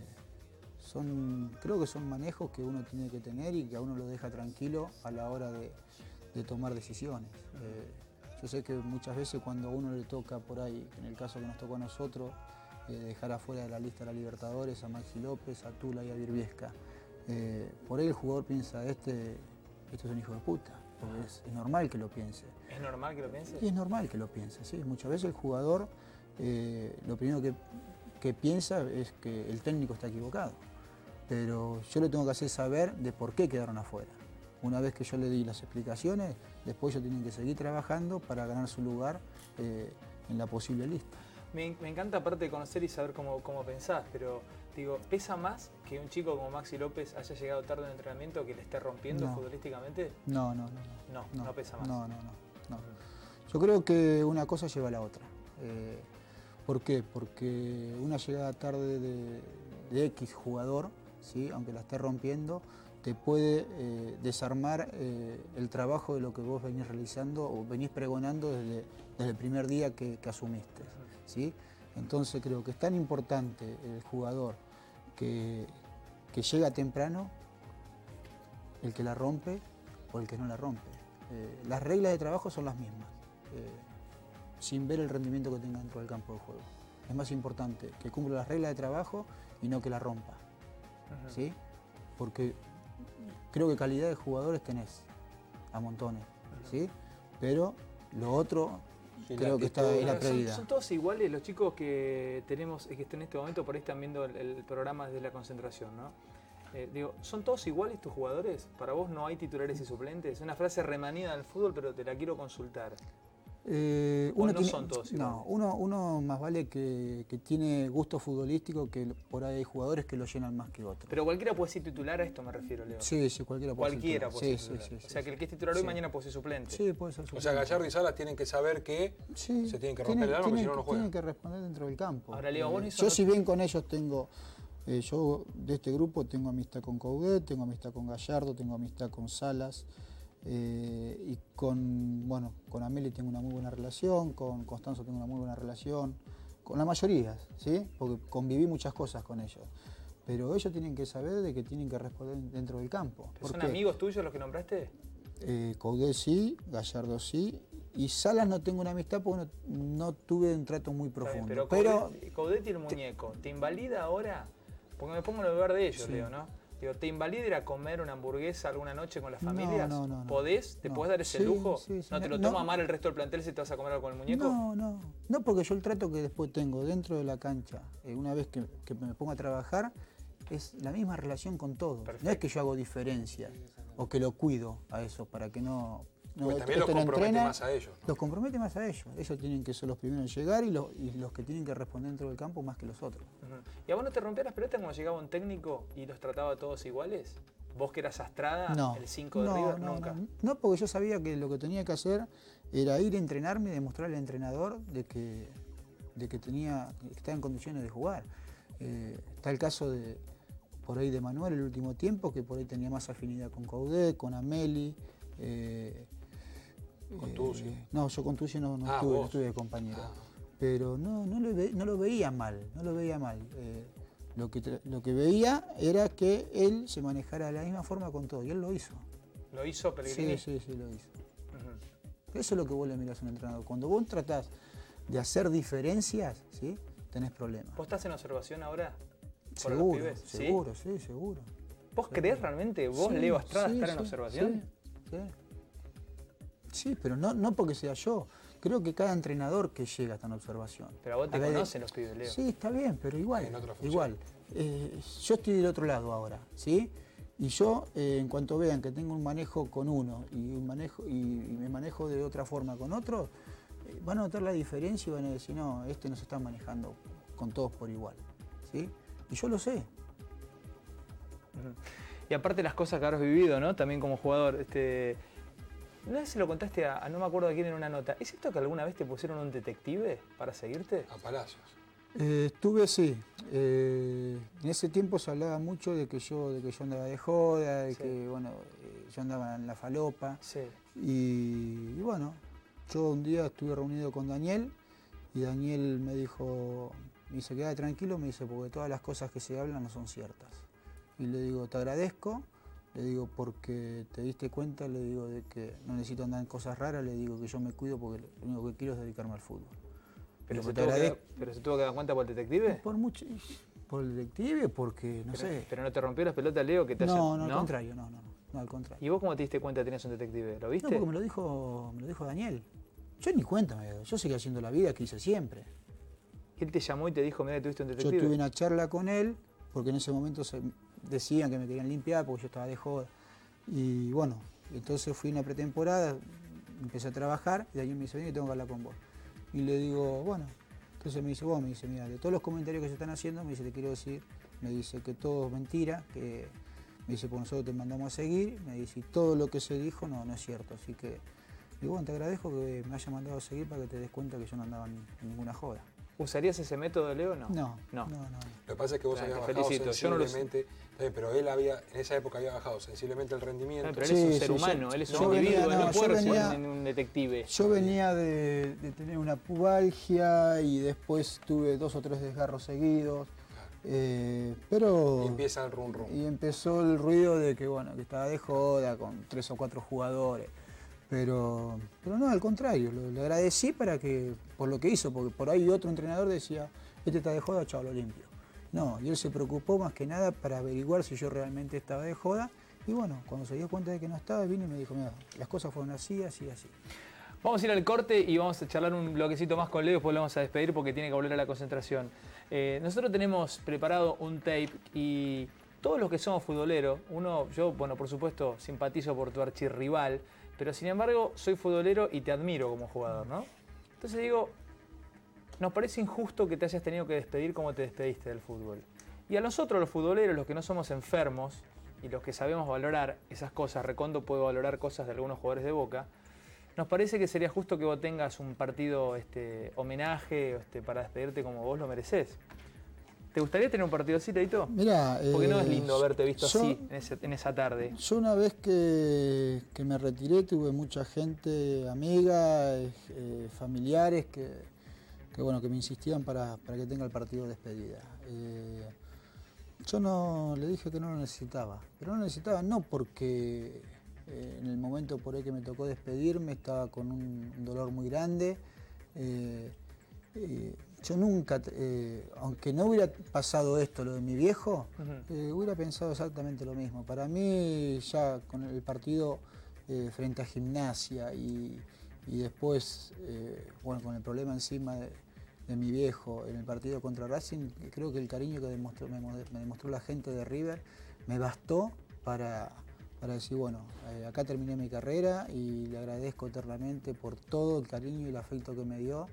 son, creo que son manejos que uno tiene que tener y que a uno lo deja tranquilo a la hora de, de tomar decisiones. Eh, yo sé que muchas veces cuando a uno le toca por ahí, en el caso que nos tocó a nosotros, eh, dejar afuera de la lista a la Libertadores, a Maxi López, a Tula y a Virbiesca, eh, por ahí el jugador piensa, este esto es un hijo de puta, porque es, es normal que lo piense. ¿Es normal que lo piense? Y es normal que lo piense, sí. Muchas veces el jugador eh, lo primero que, que piensa es que el técnico está equivocado. Pero yo le tengo que hacer saber de por qué quedaron afuera. Una vez que yo le di las explicaciones, después ellos tienen que seguir trabajando para ganar su lugar eh, en la posible lista. Me, me encanta aparte de conocer y saber cómo, cómo pensás, pero digo, ¿pesa más que un chico como Maxi López haya llegado tarde en el entrenamiento que le esté rompiendo No. futbolísticamente? No, no, no. No, No, no pesa más. No, no, no, no. Yo creo que una cosa lleva a la otra. Eh, ¿Por qué? Porque una llegada tarde de, de X jugador, ¿sí? Aunque la esté rompiendo, te puede eh, desarmar eh, el trabajo de lo que vos venís realizando o venís pregonando desde, desde el primer día que, que asumiste, ¿sí? Entonces creo que es tan importante el jugador que, que llega temprano, el que la rompe o el que no la rompe. Eh, las reglas de trabajo son las mismas, eh, sin ver el rendimiento que tenga dentro del campo de juego. Es más importante que cumpla las reglas de trabajo y no que la rompa, uh-huh. ¿sí? Porque creo que calidad de jugadores tenés a montones, uh-huh. ¿sí? Pero lo otro y creo que está en la prioridad. ¿Son, son todos iguales los chicos que tenemos, que están en este momento, por ahí están viendo el, el programa desde la concentración, ¿no? Eh, digo, ¿son todos iguales tus jugadores? ¿Para vos no hay titulares y suplentes? Es una frase remanida del fútbol, pero te la quiero consultar. Eh, uno no tiene, son todos iguales. No, uno, uno más vale que, que tiene gusto futbolístico, que por ahí hay jugadores que lo llenan más que otros. Pero cualquiera puede ser titular, a esto me refiero, Leo. Sí, sí, cualquiera puede cualquiera ser puede sí, ser titular. sí, sí, o sea, sí, que el que es titular sí. hoy mañana puede ser suplente. Sí, puede ser suplente. O sea, Gallardo y Salas tienen que saber que sí, se tienen que romper tienen, el alma, porque si no, no juegan. Tienen que responder dentro del campo. Ahora, Leo, vos eh, eso yo no si te... bien con ellos tengo... Eh, yo de este grupo tengo amistad con Coudet, tengo amistad con Gallardo, tengo amistad con Salas. Eh, y con, bueno, con Ameli tengo una muy buena relación, con Constanzo tengo una muy buena relación, con la mayoría, ¿sí? Porque conviví muchas cosas con ellos. Pero ellos tienen que saber de que tienen que responder dentro del campo. ¿Son amigos tuyos los que nombraste? Eh, Coudet sí, Gallardo sí, y Salas no tengo una amistad porque no, no tuve un trato muy profundo. Bien, pero pero Coudet, Coudet y el muñeco, ¿te invalida ahora? Porque me pongo en el lugar de ellos, sí. Leo, ¿no? Digo, ¿te invalida ir a comer una hamburguesa alguna noche con las familias? No, no, no. ¿Podés? ¿Te no. podés dar ese sí, lujo? Sí, sí, ¿No te lo no, toma mal el resto del plantel si te vas a comer algo con el muñeco? No, no. No, porque yo el trato que después tengo dentro de la cancha, eh, una vez que, que me pongo a trabajar, es la misma relación con todos. Perfecto. No es que yo hago diferencia o que lo cuido a eso para que no... No, pues también los compromete entrena, más a ellos, ¿no? Los compromete más a ellos. Ellos tienen que ser los primeros en llegar y, lo, y los que tienen que responder dentro del campo más que los otros. Uh-huh. ¿Y a vos no te rompías las pelotas cuando llegaba un técnico y los trataba todos iguales? ¿Vos que eras Astrada, no, el cinco de no, River? No, Nunca. No, no, porque yo sabía que lo que tenía que hacer era ir a entrenarme y demostrarle al entrenador de que, de que, tenía, que estaba en condiciones de jugar. Eh, está el caso de por ahí de Manuel el último tiempo, que por ahí tenía más afinidad con Coudet, con Ameli. Eh, ¿Con Tucci? Eh, no, yo con Tucci no, no, ah, estuve, no estuve de compañero. Ah. Pero no, no, lo ve, no lo veía mal, no lo veía mal. Eh, lo, que, lo que veía era que él se manejara de la misma forma con todo, y él lo hizo. ¿Lo hizo Pellegrini? Sí, sí, sí, lo hizo. Uh-huh. Eso es lo que vos le mirás a un entrenador. Cuando vos tratás de hacer diferencias, ¿sí? Tenés problemas. ¿Vos estás en observación ahora? Seguro, los pibes? seguro, ¿sí? sí, seguro. ¿Vos seguro. creés realmente, vos, sí, Leo Astrada, sí, estar sí, en observación? Sí, sí. Sí, pero no, no porque sea yo. Creo que cada entrenador que llega está en observación. Pero a vos te a conocen ver, los pibes, Leo. Sí, está bien, pero igual. igual. Eh, yo estoy del otro lado ahora, ¿sí? Y yo, eh, en cuanto vean que tengo un manejo con uno y, un manejo, y, y me manejo de otra forma con otro, eh, van a notar la diferencia y van a decir, no, este no se está manejando con todos por igual, ¿sí? Y yo lo sé. Uh-huh. Y aparte las cosas que habrás vivido, ¿no? También como jugador, este... Una vez se lo contaste a, a no me acuerdo a quién en una nota. ¿Es cierto que alguna vez te pusieron un detective para seguirte? A Palacios. Eh, estuve, sí. Eh, en ese tiempo se hablaba mucho de que yo, de que yo andaba de joda, de sí. que bueno, eh, yo andaba en la falopa. Sí. Y, y bueno, yo un día estuve reunido con Daniel y Daniel me dijo, me dice, quédate tranquilo, me dice, porque todas las cosas que se hablan no son ciertas. Y le digo, te agradezco. Le digo, porque te diste cuenta, le digo, de que no necesito andar en cosas raras, le digo que yo me cuido porque lo único que quiero es dedicarme al fútbol. ¿Pero, se tuvo, que, ¿Pero se tuvo que dar cuenta por el detective? Por mucho, por el detective, porque, no pero, sé. ¿Pero no te rompió las pelotas, Leo? Que te no, haya, no, ¿no? al contrario, no, no, no. no, al contrario. ¿Y vos cómo te diste cuenta que tenías un detective? ¿Lo viste? No, porque me lo dijo, me lo dijo Daniel. Yo ni cuenta me doy. Yo seguí haciendo la vida que hice siempre. Él te llamó y te dijo, mira, tuviste un Yo detective. tuve una charla con él, porque en ese momento se decían que me querían limpiar porque yo estaba de joda. Y bueno, entonces fui a una pretemporada, empecé a trabajar y Daniel me dice, ven que tengo que hablar con vos. Y le digo, bueno, entonces me dice, vos, me dice, mira, de todos los comentarios que se están haciendo, me dice, te quiero decir, me dice que todo es mentira, que me dice, pues nosotros te mandamos a seguir, me dice, y todo lo que se dijo no, no es cierto, así que, digo, bueno, te agradezco que me haya mandado a seguir para que te des cuenta que yo no andaba en, en ninguna joda. ¿Usarías ese método, Leo, o no? No, no, no, no. no. Lo que pasa es que vos Ah, habías te bajado felicito. Yo no lo sé. sensiblemente, eh, pero él había, en esa época había bajado sensiblemente el rendimiento. Ah, pero él Sí, es un sí, ser yo- humano, él es yo un venía- individuo, él no, no yo puede venía- ser un detective. Yo venía de, de tener una pubalgia y después tuve dos o tres desgarros seguidos, eh, pero... Y empieza el rum rum. Y empezó el ruido de que, bueno, que estaba de joda con tres o cuatro jugadores. Pero, pero no, al contrario, lo- le agradecí para que, por lo que hizo, porque por ahí otro entrenador decía, este está de joda, chao, lo limpio. No, y él se preocupó más que nada para averiguar si yo realmente estaba de joda. Y bueno, cuando se dio cuenta de que no estaba, vino y me dijo, mira, las cosas fueron así, así, así. Vamos a ir al corte y vamos a charlar un bloquecito más con Leo, después lo vamos a despedir porque tiene que volver a la concentración. Eh, nosotros tenemos preparado un tape y todos los que somos futboleros, uno, yo, bueno, por supuesto, simpatizo por tu archirrival, pero sin embargo soy futbolero y te admiro como jugador, ¿no? Entonces digo, nos parece injusto que te hayas tenido que despedir como te despediste del fútbol. Y a nosotros los futboleros, los que no somos enfermos y los que sabemos valorar esas cosas, Recondo puede valorar cosas de algunos jugadores de Boca, nos parece que sería justo que vos tengas un partido este, homenaje este, para despedirte como vos lo merecés. ¿Te gustaría tener un partido así, Teito? Mirá, Porque no eh, es lindo haberte visto yo- así en, ese- en esa tarde. Yo una vez que, que me retiré tuve mucha gente, amiga, eh, eh, familiares que, que, bueno, que me insistían para, para que tenga el partido de despedida. Eh, yo no le dije que no lo necesitaba, pero no lo necesitaba no porque eh, en el momento por ahí que me tocó despedirme estaba con un, un dolor muy grande. eh, eh, yo nunca, eh, aunque no hubiera pasado esto, lo de mi viejo, Ujú. eh, hubiera pensado exactamente lo mismo. Para mí, ya con el partido eh, frente a Gimnasia y, y después, eh, bueno, con el problema encima de, de mi viejo en el partido contra Racing, creo que el cariño que demostró, me, me demostró la gente de River me bastó para, para decir, bueno, eh, acá terminé mi carrera y le agradezco eternamente por todo el cariño y el afecto que me dio.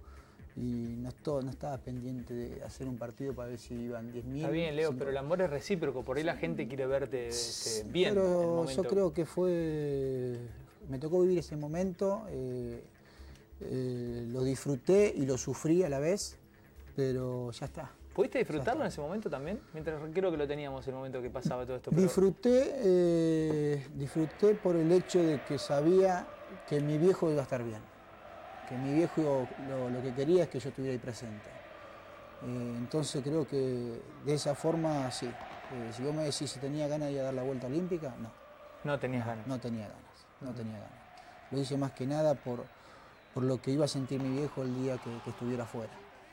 Y no, esto- no estaba pendiente de hacer un partido para ver si iban diez mil. Está bien, Leo, pero el amor es recíproco. Por ahí la gente quiere verte este, bien. en el Pero momento. yo creo que fue... Me tocó vivir ese momento, eh, eh, lo disfruté y lo sufrí a la vez, pero ya está. ¿Pudiste disfrutarlo en ese momento también? Mientras creo que lo teníamos en el momento que pasaba todo esto. pero- Disfruté, eh, disfruté por el hecho de que sabía que mi viejo iba a estar bien. Que mi viejo lo, lo que quería es que yo estuviera ahí presente. Eh, entonces creo que de esa forma sí. Eh, si vos me decís si tenía ganas de ir a dar la vuelta olímpica, no, No tenías ganas. no tenía ganas, no tenía ganas. Lo hice más que nada por, por lo que iba a sentir mi viejo el día que, que estuviera afuera.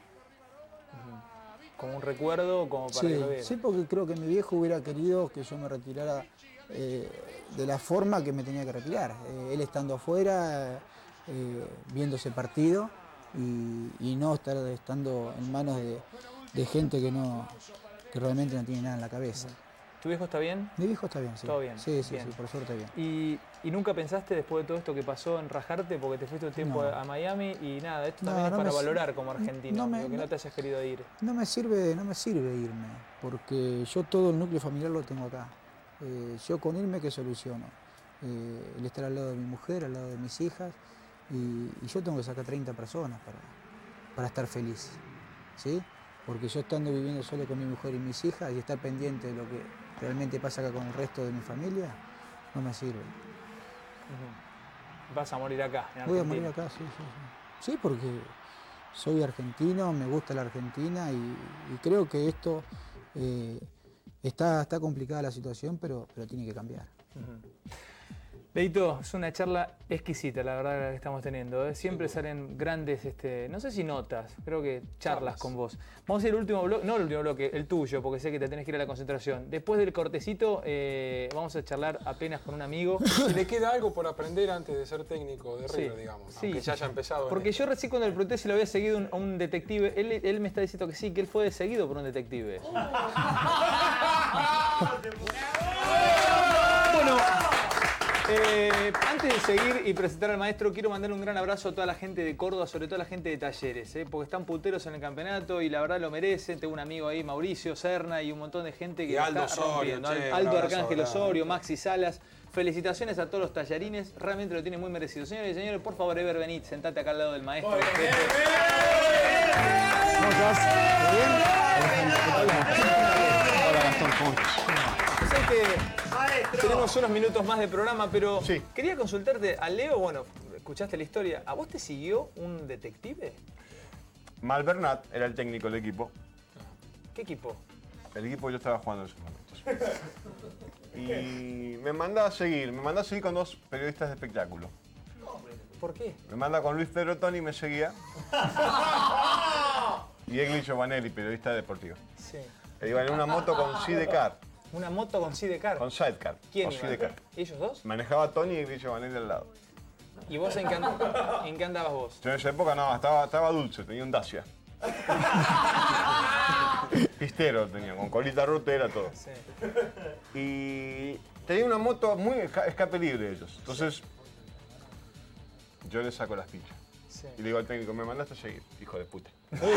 Como un recuerdo, como para Sí, que lo vean. sí, porque creo que mi viejo hubiera querido que yo me retirara eh, de la forma que me tenía que retirar. Eh, él estando afuera, eh, viendo ese partido y, y no estar estando en manos de, de gente que no que realmente no tiene nada en la cabeza. ¿Tu viejo está bien? Mi viejo está bien, sí. Todo bien, Sí, sí, bien. sí, por suerte bien. ¿Y, y nunca pensaste después de todo esto que pasó en rajarte porque te fuiste un tiempo No. a Miami y nada, esto No, también es no para me- valorar como argentino, no me- lo que no no- te hayas querido ir. No me sirve, no me sirve irme, porque yo todo el núcleo familiar lo tengo acá. Eh, yo con irme, ¿qué soluciono? Eh, el estar al lado de mi mujer, al lado de mis hijas, y, y yo tengo que sacar treinta personas para, para estar feliz, ¿sí? Porque yo estando viviendo solo con mi mujer y mis hijas y estar pendiente de lo que realmente pasa acá con el resto de mi familia, no me sirve. Ujú. Vas a morir acá, en Voy a Argentina. morir acá, sí, sí, sí. Sí, porque soy argentino, me gusta la Argentina y, y creo que esto eh, está, está complicada la situación, pero, pero tiene que cambiar. Ujú. Leito, es una charla exquisita, la verdad, la que estamos teniendo. ¿eh? Siempre sí, salen grandes, este, no sé si notas, creo que charlas, charlas con vos. Vamos a ir al último bloque, no el último bloque, el tuyo, porque sé que te tenés que ir a la concentración. Después del cortecito, eh, vamos a charlar apenas con un amigo. Si le queda algo por aprender antes de ser técnico de River, sí, digamos, sí, aunque ya haya empezado. Porque yo recién cuando le pregunté si lo había seguido un, a un detective, él, él me está diciendo que sí, que él fue seguido por un detective. Bueno. Eh, antes de seguir y presentar al maestro, quiero mandar un gran abrazo a toda la gente de Córdoba, sobre todo a la gente de Talleres, eh, porque están puteros en el campeonato y la verdad lo merecen. Tengo un amigo ahí, Mauricio Serna, y un montón de gente que y Aldo está Osorio, rompiendo. che, Aldo abrazo, Arcángel abrazo. Osorio, Maxi Salas. Felicitaciones a todos los tallarines, realmente lo tienen muy merecido. Señores y señores, por favor, Ever, venid, sentate acá al lado del maestro. ¿Cómo estás? ¿Todo bien? Hola, Gastón, ¿cómo estás? Sé que tenemos unos minutos más de programa, pero Sí. quería consultarte a Leo. Bueno, escuchaste la historia. ¿A vos te siguió un detective? Malvernat era el técnico del equipo. ¿Qué equipo? El equipo que yo estaba jugando en esos momentos. Y me manda a seguir, me manda a seguir con dos periodistas de espectáculo. ¿Por qué? Me manda con Luis Pedro Toni y me seguía. Y Egli Giovanelli, periodista deportivo. Sí. E iba en una moto con sidecar, Una moto con sidecar. con sidecar. ¿Quién con iba? sidecar. ¿Ellos dos? Manejaba Toni y Egli Giovanelli al lado. ¿Y vos en qué, and- en qué andabas vos? Yo en esa época no, estaba, estaba dulce, tenía un Dacia. Pistero tenía, con colita rotera, todo. Sí. Y tenía una moto muy esca- escape libre ellos. Entonces, yo le saco las pinchas. Sí. Y le digo al técnico, me mandaste a seguir, hijo de puta.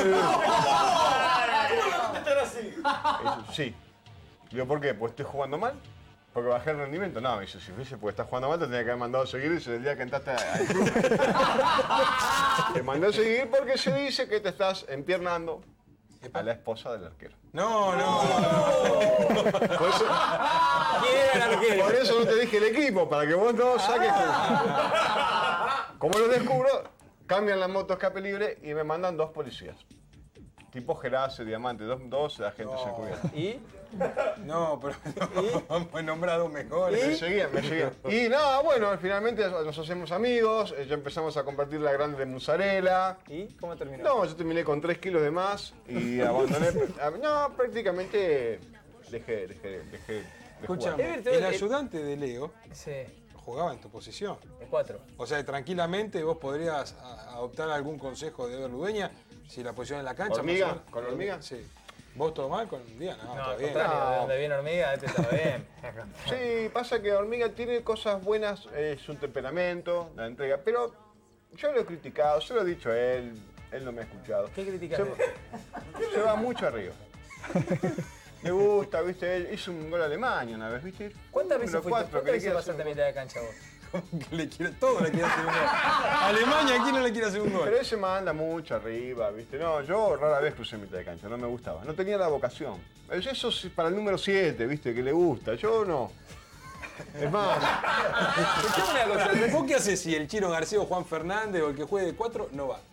Eso, sí. Digo, ¿por qué? Pues estoy jugando mal. ¿Porque bajé el rendimiento? No, me dice, si fuese porque estás jugando mal, te tenía que haber mandado a seguir y ese es el día que entraste al club. Te mandé a seguir porque se dice que te estás empiernando a la esposa del arquero. No, no, no. Por eso, ¿Quién era el arquero? por eso no te dije el equipo, para que vos no saques. Como lo descubro, cambian la moto escape libre y me mandan dos policías. Tipo Gerace, Diamante, dos, dos agentes encubiertos. ¿Y? No, pero no, vamos a nombrar dos mejores. Me seguían, me seguían. Y nada, bueno, finalmente nos hacemos amigos, eh, ya empezamos a compartir la grande de mozzarella. ¿Y? ¿Cómo terminó? No, yo terminé con tres kilos de más y abandoné. No, prácticamente dejé, dejé, dejé de Escúchame, jugar. Ever, te- el ayudante de Leo Sí. jugaba en tu posición. De cuatro. O sea, tranquilamente vos podrías a- adoptar algún consejo de Ever Ludeña si la posición en la cancha. ¿Hormiga? más o menos- ¿Con hormiga? Sí. ¿Vos todo mal con Hormiga? No, No, todo al bien. contrario, No. de donde viene hormiga, este está bien. Sí, pasa que Hormiga tiene cosas buenas, es su temperamento, la entrega, pero yo lo he criticado, se lo he dicho a él, él no me ha escuchado. ¿Qué criticaste? Se, se va mucho arriba. Le gusta, viste, él hizo un gol a Alemania una vez, viste. ¿Cuántas Uno, veces fuiste? cuatro, ¿Cuántas que le veces quiere pasaste a hacer un mitad de cancha vos? Que le quiere, todo le quiere hacer un gol. Alemania, ¿quién no le quiere hacer un gol. gol? Pero él se manda mucho arriba, viste. No, yo rara vez crucé mitad de cancha, no me gustaba. No tenía la vocación. Eso es para el número siete, viste, que le gusta. Yo no. Es más, Escuchame una cosa. ¿Vos qué haces si el Chino García o Juan Fernández o el que juegue de cuatro no va?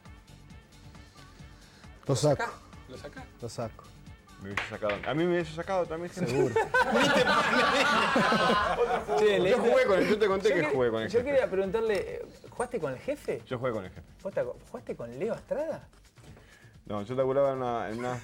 Lo saco, Acá, lo sacás. lo saco. me hubiese sacado. A mí me hubiese sacado también, gente. Seguro. Che, Yo Leito, jugué con él, yo te conté yo que quer- jugué con el Yo jefe. quería preguntarle, eh, ¿jugaste con el jefe? Yo jugué con el jefe. ¿Vos te- ¿Jugaste con Leo Estrada? No, yo laburaba en una, en una,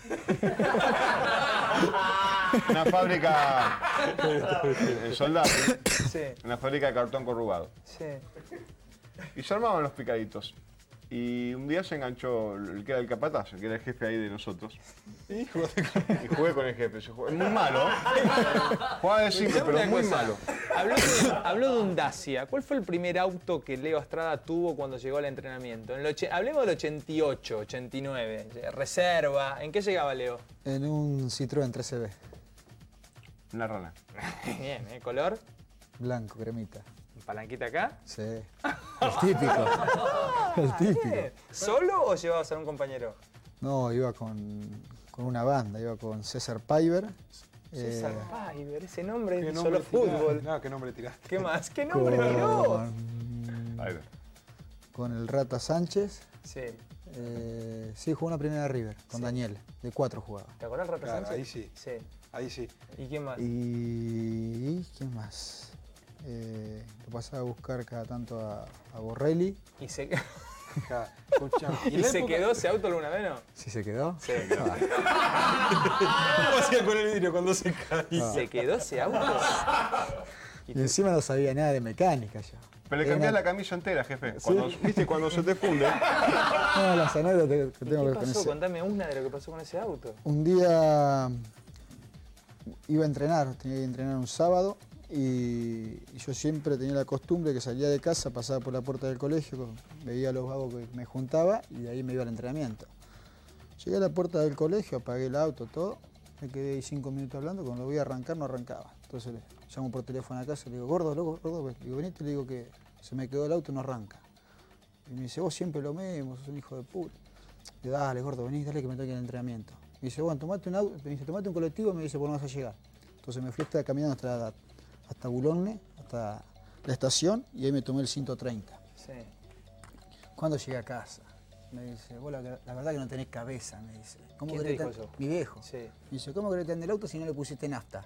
una fábrica en Soldati, Sí, una fábrica de cartón corrugado. sí. Y se armaban los picaditos. Y un día se enganchó el que era el capataz, el que era el jefe ahí de nosotros. Y jugué con el jefe. Se jugó- muy malo. Jugaba de cinco, pero Una muy cosa, malo. Habló de, habló de un Dacia. ¿Cuál fue el primer auto que Leo Estrada tuvo cuando llegó al entrenamiento? En el och- hablemos del ochenta y ocho, ochenta y nueve. Reserva. ¿En qué llegaba Leo? En un Citroën tres C B, Una rana. Bien, ¿eh? ¿Color? blanco, cremita. ¿Palanquita acá? Sí. El típico. El típico. Bien. ¿Solo o llevabas a un compañero? No, iba con, con una banda, iba con César Paiver. César eh, Paiver, ese nombre ¿Qué es nombre solo tiraste? fútbol. No, ¿qué nombre tiraste? ¿Qué más? ¿Qué nombre tiró? con, Ahí va. con el Rata Sánchez. Sí. Eh, sí, jugó una primera River, con Daniel. De cuatro jugaba. ¿Te acordás, Rata Claro, Sánchez? ahí sí. Sí. Ahí sí. ¿Y quién más? Y... ¿quién más? eh, lo pasaba a buscar cada tanto a, a Borrelli. ¿Y se, Ja, escuchá, ¿Y en la se época- quedó ese auto alguna vez, no? ¿Sí se quedó? Sí. Ah, ¿Cómo hacía con el vidrio cuando se caía? ¿Se quedó ese auto? y encima no sabía nada de mecánica yo. Pero le Era cambiás una- la camisa entera, jefe. Cuando, ¿Viste? Cuando se te funde. No, las anécdotas que que ¿Y tengo qué que con pasó? ese- Contame una de lo que pasó con ese auto. Un día iba a entrenar, tenía que entrenar un sábado y, y yo siempre tenía la costumbre que salía de casa, pasaba por la puerta del colegio, veía a los vagos que me juntaba y de ahí me iba al entrenamiento. Llegué a la puerta del colegio, apagué el auto, todo, me quedé ahí cinco minutos hablando, cuando lo voy a arrancar no arrancaba. Entonces le llamo por teléfono a casa, le digo, gordo, loco, gordo, le digo, venite, le digo que se me quedó el auto y no arranca. Y me dice, vos siempre lo mismo, sos un hijo de puta. Le digo, dale, gordo, vení, dale que me toque el entrenamiento. Me dice, bueno, tomate un auto, me dice, tomate un colectivo y me dice, por no vas a llegar. Entonces me fui hasta, caminando hasta, hasta Boulogne, hasta la estación, y ahí me tomé el ciento treinta. Sí. Cuando llegué a casa, me dice, vos la, la verdad que no tenés cabeza, me dice. ¿Cómo ¿Quién te querés dijo tan-?" eso? Mi viejo. Sí. Me dice, ¿cómo querés tener el auto si no le pusiste nafta?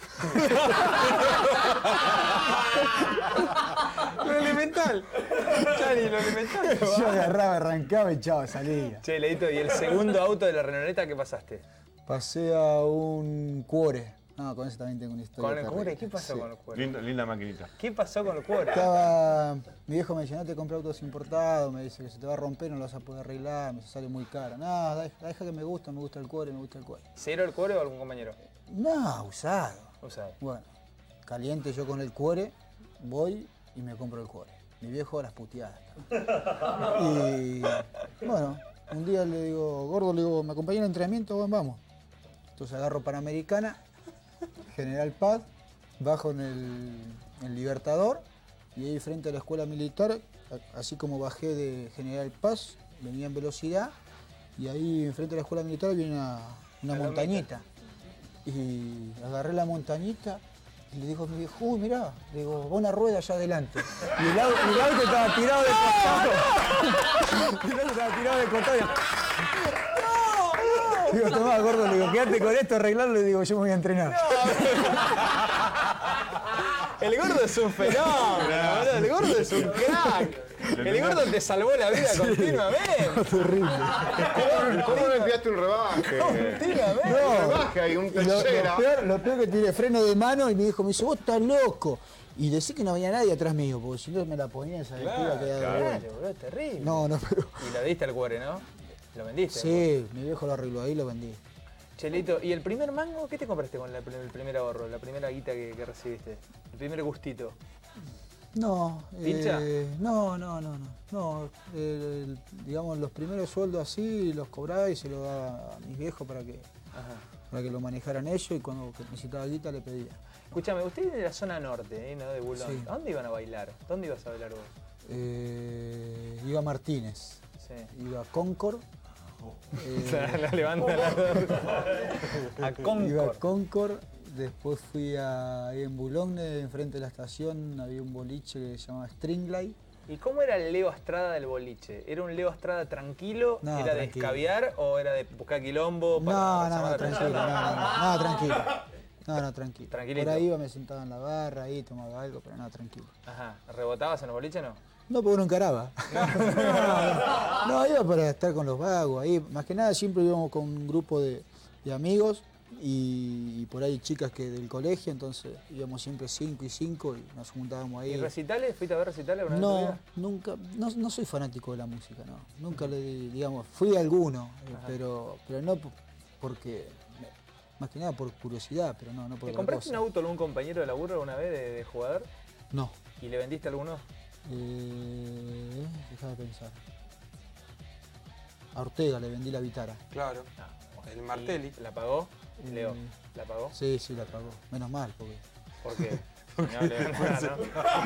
Lo elemental. Chani, lo elemental. Yo agarraba, arrancaba y chao, salía. Che, Leito, ¿y el segundo auto de la Renoleta qué pasaste? Pasé a un Cuore. No, con ese también tengo una historia. ¿Con el terrible. Cuore? ¿Qué pasó Sí. con el Cuore? Linda, linda maquinita. ¿Qué pasó con el Cuore? Estaba, mi viejo me dice, no te compres autos importados, me dice que se te va a romper, no lo vas a poder arreglar, me dice, sale muy caro. No, deja, deja que me gusta, me gusta el Cuore, me gusta el Cuore. ¿Cero el Cuore o algún compañero? No, usado. O sea, Bueno, caliente yo con el Cuore, voy y me compro el Cuore. Mi viejo a las puteadas. Y bueno, un día le digo, gordo, le digo, ¿me acompañé al entrenamiento? Bueno, vamos. Entonces agarro Panamericana, General Paz, bajo en el, en el Libertador y ahí frente a la escuela militar, a- así como bajé de General Paz, venía en velocidad y ahí enfrente de la escuela militar viene una, una La montañita. Y agarré la montañita y le digo a mi viejo, uy, mirá, le digo, va una rueda allá adelante. Y el auto, el auto estaba tirado de costado. El auto estaba tirado de costado. y- Digo, tomá, gordo, le digo, quédate con esto, arreglarlo, y digo, yo me voy a entrenar. el gordo es un fenómeno, boludo. El gordo es un crack. El gordo te salvó la vida continuamente. Terrible. ¿Cómo, ¿Cómo me enviaste un rebaje? Continuamente. No. Rebaje hay un Y lo, lo tercera. peor, lo peor que tiré freno de mano y mi hijo me dice, vos estás loco. Y decí que no había nadie atrás mío, porque si no me la ponía esa Claro, piba que daba vuelta. claro, boludo, es terrible. No, no, pero. Y lo diste al Cuore, ¿no? Lo vendiste. Sí, mi viejo lo arregló ahí y lo vendí. Chelito, ¿y el primer mango qué te compraste con la- el primer ahorro, la primera guita que, que recibiste? El primer gustito. No, ¿Pincha? eh, no, no, no, no. no el- el- digamos, los primeros sueldos así los cobraba y se los daba a mis viejos para que, Ajá. para que lo manejaran ellos y cuando necesitaba guita le pedía. Escúchame, usted es de la zona norte, ¿eh? ¿No? De Boulogne. Sí. ¿A dónde iban a bailar? ¿Dónde ibas a bailar vos? Eh, iba Martínez, Sí. iba Concord. eh, La, la levanta la A Iba a Concord. Concord, después fui a, ahí en Boulogne, enfrente de la estación, había un boliche que se llamaba Stringley. ¿Y cómo era el Leo Estrada del boliche? ¿Era un Leo Estrada tranquilo? No, ¿Era de tranquilo. escabiar o era de buscar quilombo? No, para- para no, no, llamar la tranquilo, no, atención? no, no, no, tranquilo. No, no, tranquilo. Tranquilito. Por ahí iba, me sentaba en la barra, ahí tomaba algo, pero no, tranquilo. Ajá. ¿Rebotabas en el boliche o no? No, porque no encaraba. No, no, no, iba para estar con los vagos ahí. Más que nada siempre íbamos con un grupo de, de amigos y, y por ahí chicas que del colegio, entonces íbamos siempre cinco y cinco y nos juntábamos ahí. ¿Y recitales? ¿Fuiste a ver recitales alguna vez en tu No, vida? nunca, no, no soy fanático de la música, no. Nunca le, digamos, fui a alguno, eh, Ajá. pero, pero no po- porque, más que nada por curiosidad, pero no, no por ¿Te otra compraste un cosa. auto a algún compañero de laburo alguna vez de, de jugador? No. ¿Y le vendiste alguno? Eh, deja de pensar. A Ortega le vendí la Vitara. Claro. El Martelli. ¿Y ¿La pagó? Leo, Eh, ¿la pagó? Sí, sí, la pagó. Menos mal, porque... ¿Por qué? No, le dio nada,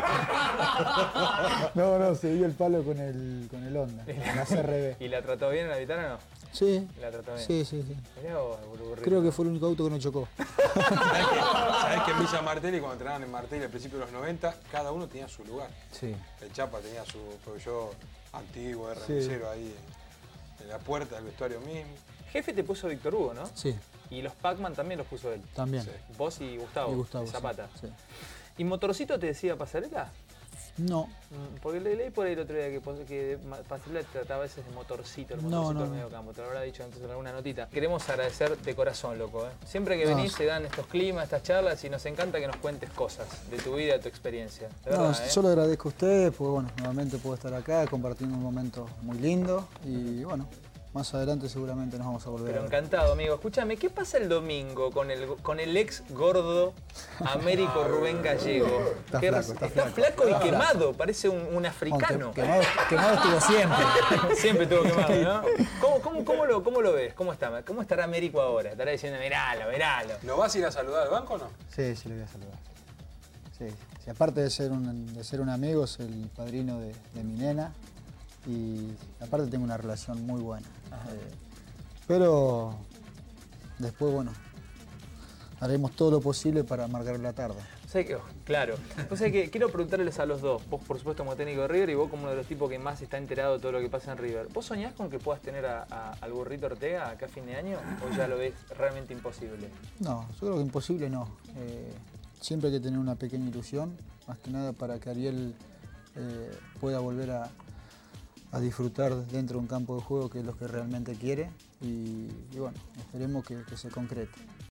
No, no, se dio el palo con el, con el Honda, la C R B. ¿no? ¿Y la trató bien en la vitara o no? Sí, La trató bien. sí, sí, sí. Mirá vos, burburrito. Creo que fue el único auto que no chocó. ¿Sabés que, sabés que en Villa Martelli, cuando entrenaban en Martelli al principio de los noventa, cada uno tenía su lugar? Sí. El Chapa tenía su Peugeot antiguo, de Sí. remisero ahí en, en la puerta del vestuario mismo. Jefe te puso Víctor Hugo, ¿no? Sí, Y los Pac-Man también los puso él. también. Sí. Vos y Gustavo. Y Gustavo. de Zapata. Sí, sí. ¿Y Motorcito te decía Pasarela? No, Porque le leí por ahí el otro día que, que Pasarela trataba a veces de Motorcito, el No, Motorcito no, del no. medio campo. Te lo habrá dicho antes en alguna notita. Queremos agradecer de corazón, loco. ¿eh? Siempre que No. venís se dan estos climas, estas charlas y nos encanta que nos cuentes cosas de tu vida, de tu experiencia. De no, verdad, ¿eh? yo le agradezco a ustedes, porque bueno, nuevamente puedo estar acá compartiendo un momento muy lindo y bueno, más adelante seguramente nos vamos a volver Pero a ver. encantado, amigo. Escúchame, ¿qué pasa el domingo con el, con el ex gordo Américo Rubén Gallego? Está Que flaco, está está flaco. flaco y quemado, parece un, un Bueno, africano. que- quemado, quemado estuvo siempre. Siempre estuvo quemado, ¿no? ¿Cómo, cómo, cómo, lo, ¿Cómo lo ves? ¿Cómo está? ¿Cómo estará Américo ahora? Estará diciendo, miralo, miralo. ¿Lo vas a ir a saludar al banco o no? Sí, sí, le voy a saludar. Sí, sí, aparte de ser un, de ser un amigo, es el padrino de, de mi nena y aparte tengo una relación muy buena. Eh, pero después, bueno, haremos todo lo posible para marcar la tarde. O sea que, oh, claro. O sea que quiero preguntarles a los dos. Vos, por supuesto, como técnico de River y vos como uno de los tipos que más está enterado de todo lo que pasa en River. ¿Vos soñás con que puedas tener a, a- al Burrito Ortega acá a fin de año o ya lo ves realmente imposible? No, yo creo que imposible no. Eh, siempre hay que tener una pequeña ilusión, más que nada para que Ariel eh, pueda volver a, a disfrutar dentro de un campo de juego que es lo que realmente quiere y, y bueno, esperemos que, que se concrete.